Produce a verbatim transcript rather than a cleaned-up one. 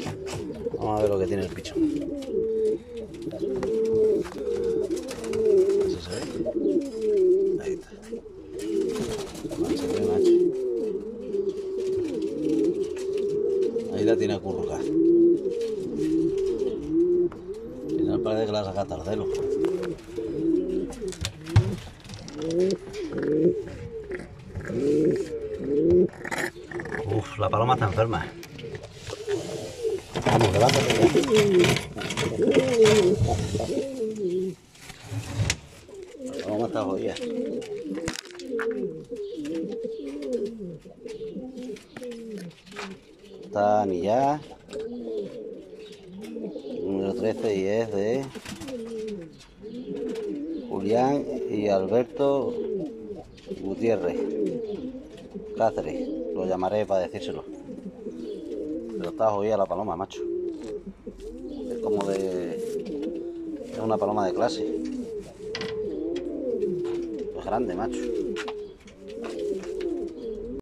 Vamos a ver lo que tiene el pichón. Así se ve. Ahí está. Ahí se ve, macho. Ahí la tiene acurrucada. Al final parece que la saca Tardelo. Uf, la paloma está enferma. Vamos, levántate. La paloma está jodida. Está anillada. Número trece y es de Julián y Alberto Gutiérrez Cáceres. Lo llamaré para decírselo. Pero está jodida la paloma, macho. Es como de... es una paloma de clase. Es grande, macho.